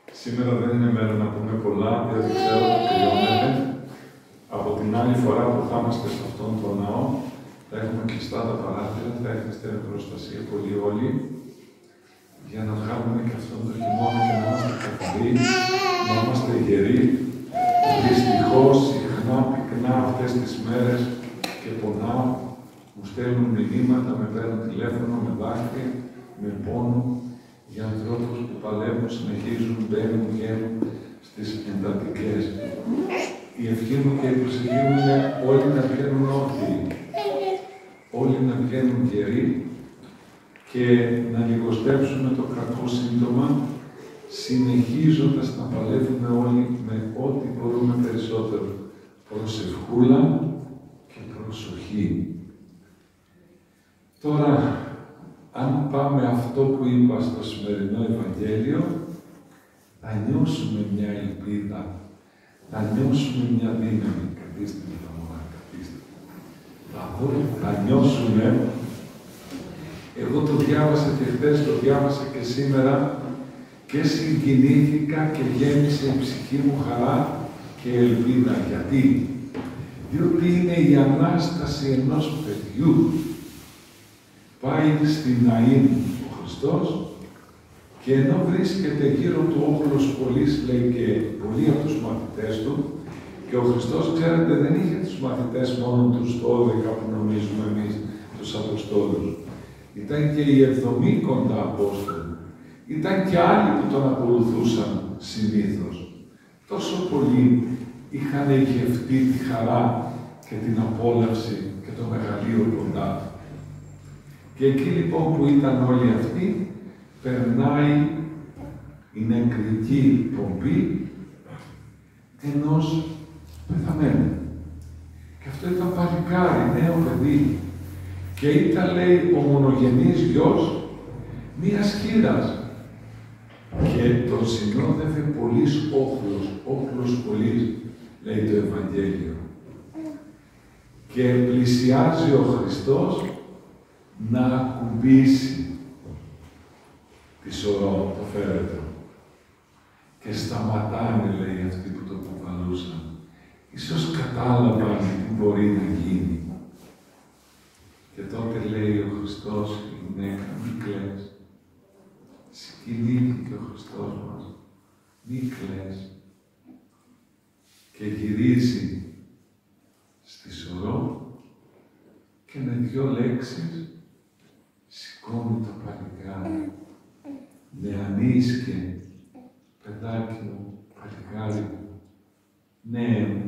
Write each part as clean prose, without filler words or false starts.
Σήμερα δεν είναι μέρα να πούμε πολλά, διότι ξέρω ότι κρυώνεται. Από την άλλη φορά που θα είμαστε σε αυτόν τον ναό, θα έχουμε κλειστά τα παράθυρα, θα έχετε προστασία πολύ όλοι, για να βγάλουμε και αυτόν τον χειμώνα και να είμαστε καθαροί, να είμαστε γεροί. Δυστυχώς, συχνά πυκνά αυτές τις μέρες και πονάω, μου στέλνουν μηνύματα, με παίρνουν τηλέφωνο, με δάκρυ, με πόνο, για ανθρώπους που παλεύουν, συνεχίζουν, μπαίνουν, βγαίνουν στις εντατικές. Η ευχή μου και η προσευχή μου είναι όλοι να βγαίνουν όρθιοι, όλοι να βγαίνουν γεροί και να λιγοστέψουμε το κακό σύντομα, συνεχίζοντας να παλεύουμε όλοι με ό,τι μπορούμε περισσότερο. Προσευχούλα και προσοχή. Τώρα, αν πάμε αυτό που είπα στο σημερινό Ευαγγέλιο, θα νιώσουμε μια ελπίδα, θα νιώσουμε μια δύναμη. Καθίστε με τα μωρά, καθίστε. Θα νιώσουμε, εγώ το διάβασα και χθες, το διάβασα και σήμερα και συγκινήθηκα και γέμισε η ψυχή μου χαρά και ελπίδα. Γιατί? Διότι είναι η Ανάσταση ενός παιδιού. Πάει στην Ναΐν ο Χριστός και ενώ βρίσκεται γύρω του όχλος πολλής, λέει, και πολλοί από τους μαθητές του, και ο Χριστός, ξέρετε, δεν είχε τους μαθητές μόνο τους 12 που νομίζουμε εμείς, τους Αποστόλους. Ήταν και οι 70 κοντά Απόστολοι. Ήταν και άλλοι που τον ακολουθούσαν συνήθως. Τόσο πολλοί είχαν γευτεί τη χαρά και την απόλαυση και το μεγαλείο κοντά του. Και εκεί λοιπόν που ήταν όλοι αυτοί, περνάει η νεκρική πομπή ενός πεθαμένου. Και αυτό ήταν παλικάρι, νέο παιδί. Και ήταν, λέει, ο μονογενής γιος μίας χήρας. Και τον συνόδευε πολύς όχλος πολύς, λέει το Ευαγγέλιο. Και πλησιάζει ο Χριστός να ακουμπήσει τη σωρό, το φέρετρο. Και σταματάνε, λέει, αυτοί που το κουβαλούσαν. Ίσως κατάλαβαν τι μπορεί να γίνει. Και τότε λέει ο Χριστός, η γυναίκα, μη κλαις. Συγκινήθηκε ο Χριστός μας, μη κλαις. Και γυρίζει στη σωρό και με 2 λέξεις σηκώνει το παλικάρι. Νεανίσκε, παιδάκι μου, παλικάρι μου, νέε μου,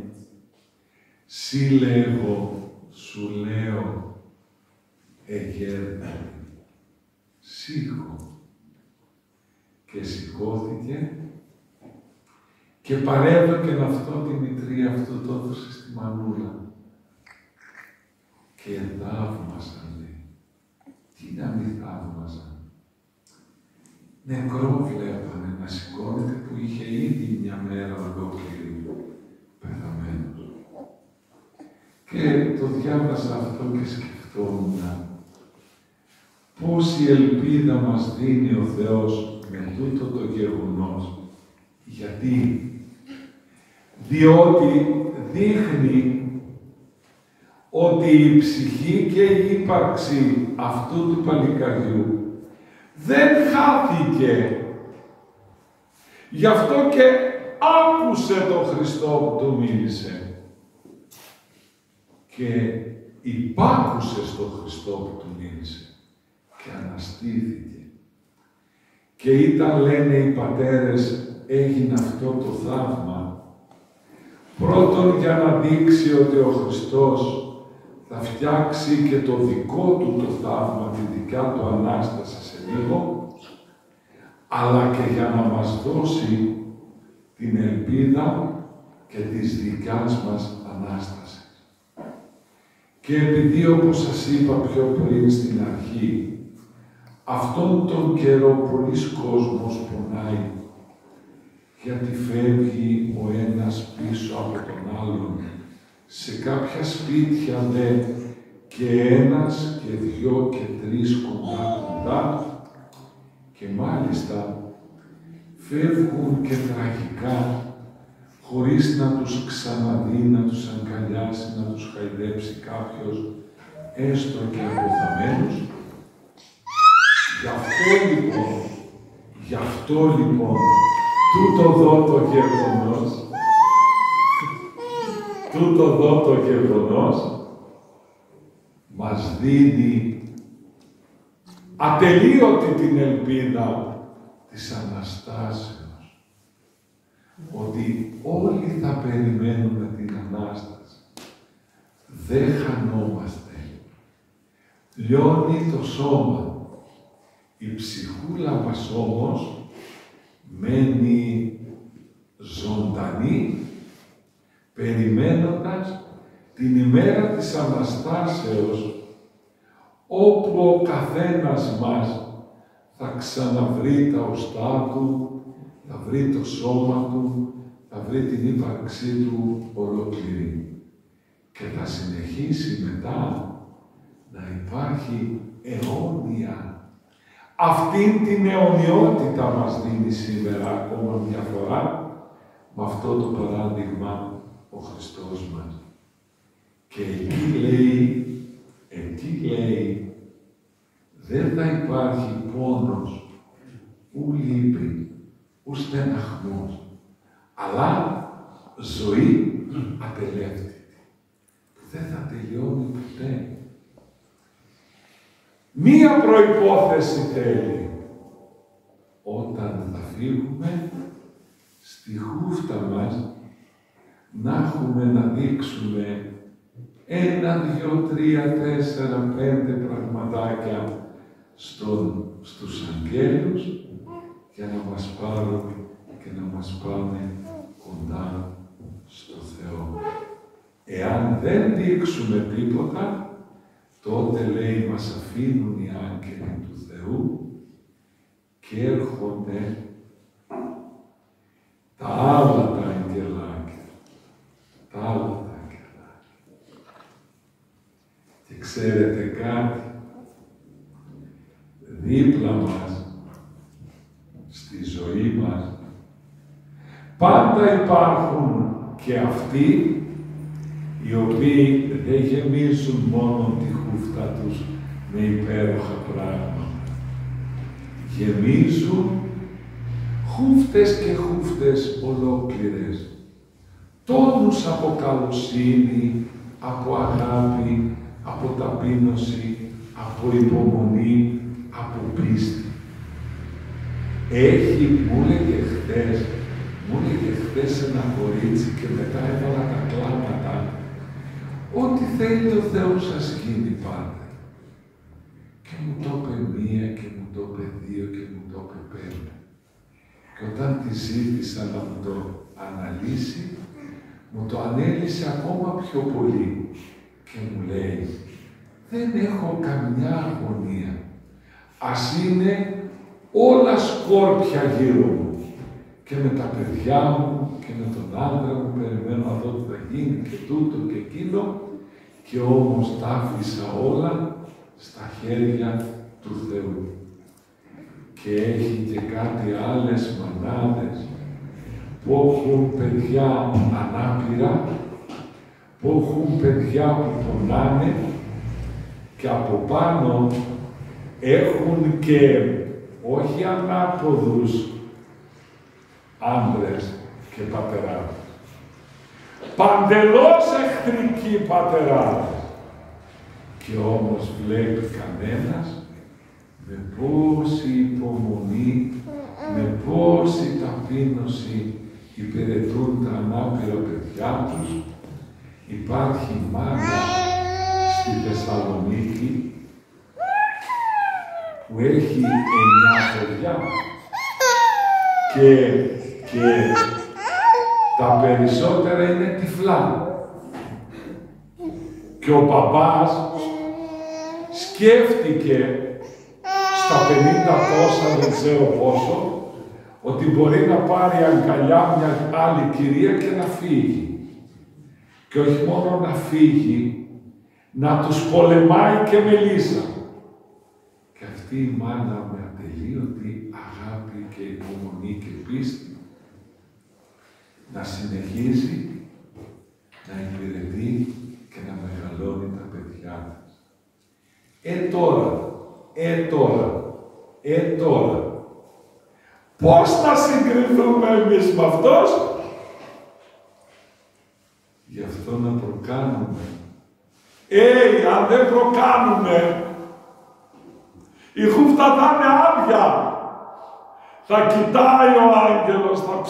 λέγω, σου λέω, εγέρνα, σήκω. Και σηκώθηκε και παρέβγαινε αυτό τη μητρία, αυτό το έδωσε στη μανούλα. Και θαύμασαν, λέει. Τι να μην θαύμασαν. Νεκρό βλέπανε να σηκώνεται που είχε ήδη μια μέρα ολόκληρη πεθαμένος. Και το διάβασα αυτό και σκεφτόμουν πόση ελπίδα μας δίνει ο Θεός με τούτο το γεγονός. Γιατί? Διότι δείχνει ότι η ψυχή και η ύπαρξη αυτού του παλικαριού δεν χάθηκε. Γι' αυτό και άκουσε τον Χριστό που του μίλησε. Και υπάκουσε στον Χριστό που του μίλησε. Και αναστήθηκε. Και ήταν, λένε οι πατέρες, έγινε αυτό το θαύμα. Πρώτον, για να δείξει ότι ο Χριστός θα φτιάξει και το δικό του το θαύμα, τη δικιά του Ανάσταση σε λίγο, αλλά και για να μας δώσει την ελπίδα και της δικιάς μας Ανάστασης. Και επειδή, όπως σας είπα πιο πριν στην αρχή, αυτόν τον καιρό πολύς κόσμος πονάει, γιατί φεύγει ο ένας πίσω από τον άλλον. Σε κάποια σπίτια δε και ένας και 2 και 3 κοντά, και μάλιστα φεύγουν και τραγικά, χωρίς να τους ξαναδεί, να τους αγκαλιάσει, να τους χαϊδέψει κάποιος, έστω και αποθαμένους. Γι' αυτό λοιπόν, τούτο εδώ το γεγονός μας δίνει ατελείωτη την ελπίδα της Αναστάσεως. Ότι όλοι θα περιμένουμε την Ανάσταση. Δεν χανόμαστε. Λιώνει το σώμα. Η ψυχούλα μας όμως μένει ζωντανή, περιμένοντας την ημέρα της Αναστάσεως, όπου ο καθένας μας θα ξαναβρει τα οστά του, θα βρει το σώμα του, θα βρει την ύπαρξή του ολόκληρη. Και θα συνεχίσει μετά να υπάρχει αιώνια. Αυτήν την αιωνιότητα μας δίνει σήμερα ακόμα μια φορά με αυτό το παράδειγμα ο Χριστός μας. Και εκεί λέει, δεν θα υπάρχει πόνος, ου λύπη, ου στεναχμός, αλλά ζωή ατελεύτητη, που δεν θα τελειώνει ποτέ. Μία προϋπόθεση θέλει. Όταν θα φύγουμε, στη χούφτα μας, να έχουμε να δείξουμε 1, 2, 3, 4, 5 πραγματάκια στους αγγέλους, για να μας πάρουν και να μας πάνε κοντά στο Θεό. Εάν δεν δείξουμε τίποτα, τότε λέει μας αφήνουν οι άγγελοι του Θεού και έρχονται τα άλλα τα αγγελάκια. Τα άλλα τα αγγελάκια. Και ξέρετε κάτι, δίπλα μας, στη ζωή μας, πάντα υπάρχουν και αυτοί οι οποίοι δεν γεμίζουν μόνο τη χούφτα τους με υπέροχα πράγματα. Γεμίζουν χούφτες και χούφτες ολόκληρες. Τόνους από καλοσύνη, από αγάπη, από ταπείνωση, από υπομονή, από πίστη. μου έλεγε χθες ένα κορίτσι και μετά έβαλα τα κλάματα. Ό,τι θέλει ο Θεός σας γίνει πάντα. Και μου το είπε μία και μου το είπε δύο και μου το είπε πέντε. Και όταν τη ζήτησα να μου το αναλύσει, μου το ανέλυσε ακόμα πιο πολύ. Και μου λέει, δεν έχω καμιά αγωνία. Ας είναι όλα σκόρπια γύρω μου. Και με τα παιδιά μου και με τον άντρα μου περιμένω να δω τι θα γίνει και τούτο και εκείνο. Και όμως τα άφησα όλα στα χέρια του Θεού. Και έχει και κάτι άλλες μανάδες που έχουν παιδιά ανάπηρα, που έχουν παιδιά που πονάνε και από πάνω έχουν και όχι ανάποδους άντρες και πατεράδες. Παντελώς εχθρικοί πατεράδες. Και όμως βλέπει κανένας με πόση υπομονή, με πόση ταπείνωση υπηρετούν τα ανάπηρα παιδιά τους. Υπάρχει μάνα στη Θεσσαλονίκη που έχει 9 παιδιά και τα περισσότερα είναι τυφλά. Και ο παπάς σκέφτηκε στα 50 τόσα, δεν ξέρω πόσο, ότι μπορεί να πάρει αγκαλιά μια άλλη κυρία και να φύγει. Και όχι μόνο να φύγει, να τους πολεμάει και με λύσα. Και αυτή αυτή η μάνα με ατελείωτη αγάπη και υπομονή και πίστη να συνεχίζει να υπηρετεί και να μεγαλώνει τα παιδιά της. Τώρα, πώς θα συγκριθούμε εμείς με αυτός? Γι' αυτό να προκάνουμε. Αν δεν προκάνουμε, η χούφτα θα είναι άδεια. Θα κοιτάει ο άγγελος, θα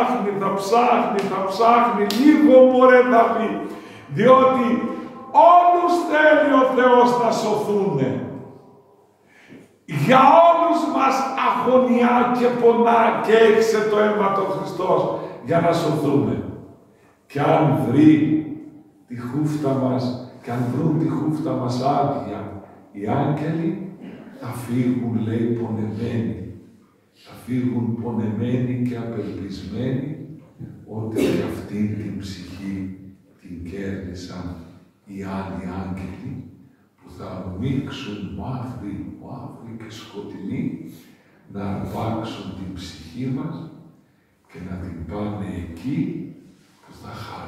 ψάχνει, λίγο μωρέ θα πει. Διότι όλους θέλει ο Θεός να σωθούνε. Για όλους μας αγωνιά και πονά και έξε το αίμα του Χριστός για να σωθούμε. Και αν βρει τη χούφτα μας, και αν βρουν τη χούφτα μας άδεια, οι άγγελοι θα φύγουν, λέει, πονεμένοι. Θα φύγουν πονεμένοι και απελπισμένοι, ότι και αυτή την ψυχή την κέρδισαν οι άλλοι άγγελοι, που θα ανοίξουν μαύροι και σκοτεινοί, να αρπάξουν την ψυχή μας και να την πάνε εκεί που θα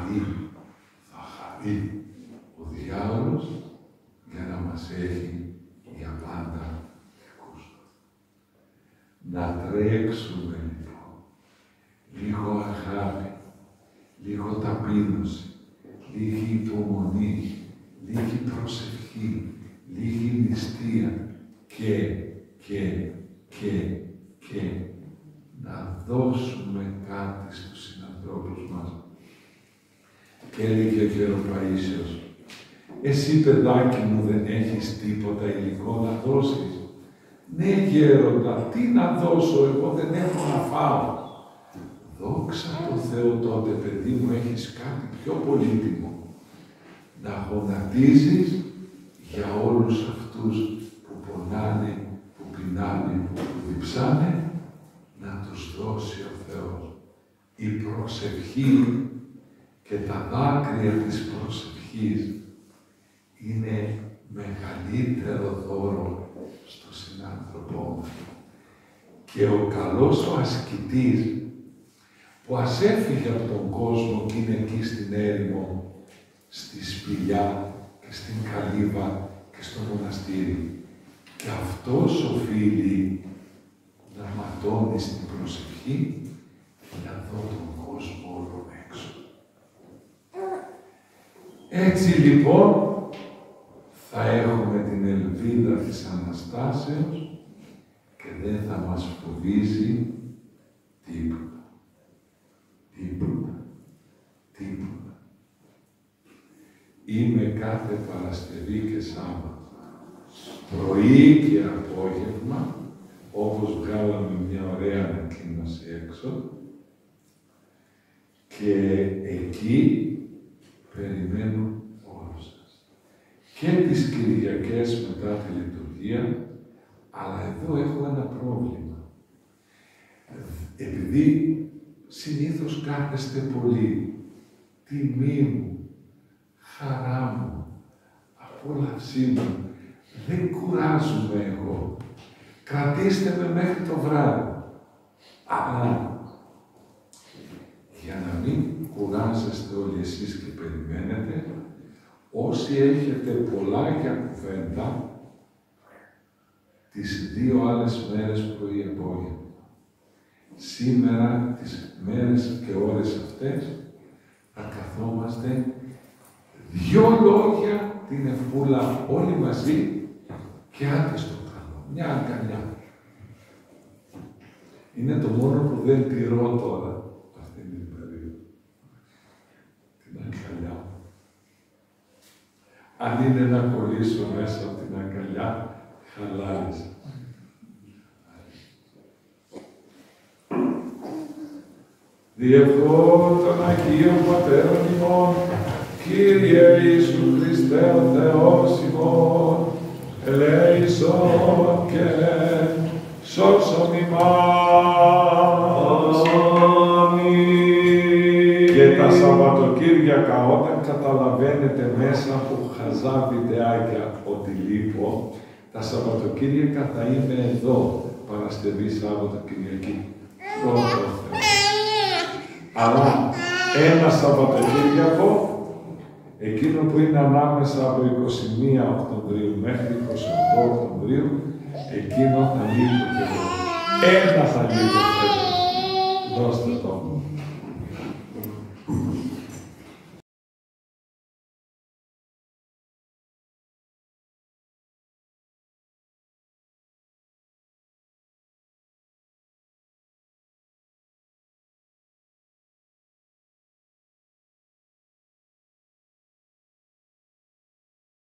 χαρεί ο διάολος για να μας έχει για πάντα δικούς του. Να τρέξουμε λοιπόν, λίγο αγάπη, λίγο ταπείνωση, λίγη υπομονή, λίγη προσευχή, λίγη νηστεία και να δώσουμε κάτι στους συνανθρώπους μας. Και έλεγε ο Γεροπαΐσιος, εσύ παιδάκι μου δεν έχεις τίποτα υλικό να δώσεις? Ναι γέροντα, τι να δώσω, εγώ δεν έχω να φάω. Δόξα τω Θεώ τότε παιδί μου, έχεις κάτι πιο πολύτιμο. Να γονατίζεις για όλους αυτούς που πονάνε, που πεινάνε, που διψάνε, να τους δώσει ο Θεός. Η προσευχή και τα δάκρυα της προσευχής είναι μεγαλύτερο δώρο στο συνάνθρωπό μας. Και ο καλός ο ασκητής που ας έφυγε από τον κόσμο και είναι εκεί στην έρημο, στη σπηλιά και στην καλύβα και στο μοναστήρι. Και αυτός οφείλει να ματώνει στην προσευχή για δω τον κόσμο όλο έξω. Έτσι λοιπόν θα έχουμε την ελπίδα της Αναστάσεως και δεν θα μας φοβίζει τίποτα. Είμαι κάθε Παρασκευή και Σάββατο, πρωί και απόγευμα, όπως βγάλαμε μια ωραία ανακοίνωση έξω, και εκεί περιμένω όλους σας. Και τις Κυριακές μετά τη λειτουργία, αλλά εδώ έχω ένα πρόβλημα. Επειδή συνήθως κάθεστε πολύ, τιμή μου, χαρά μου, απόλαυσή μου, δεν κουράζομαι εγώ. Κρατήστε με μέχρι το βράδυ. Αλλά, για να μην κουράζεστε όλοι εσείς και περιμένετε, όσοι έχετε πολλά για κουβέντα, τις 2 άλλες μέρες πρωί-απόγευμα. Σήμερα, τις μέρες και ώρες αυτές, θα καθόμαστε 2 λόγια την Ευκούλα όλοι μαζί και άντε στο καλό. Μια αγκαλιά. Είναι το μόνο που δεν τηρώ τώρα, αυτή την περίοδο. Την αγκαλιά. Αν είναι να κολλήσω μέσα από την αγκαλιά, χαλάρισα. Διευχώ των Αγίων Πατέρων ημών, Κύριε Ιησού Χριστέ ο Θεός ημών, ελέησον και σώσον ημάς. Και τα Σαββατοκύριακα, όταν καταλαβαίνετε μέσα από χαζά βιντεάκια ότι λείπω, Τα Σαββατοκύριακα θα είμαι εδώ, Παρασκευή, Σάββατο, Κυριακή. Αλλά ένα Σαββατοκύριακο, εκείνο που είναι ανάμεσα από 21 Οκτωβρίου μέχρι 28 Οκτωβρίου, εκείνο θα λείπει και εγώ. Ένα θα λείπει. Δώστε το.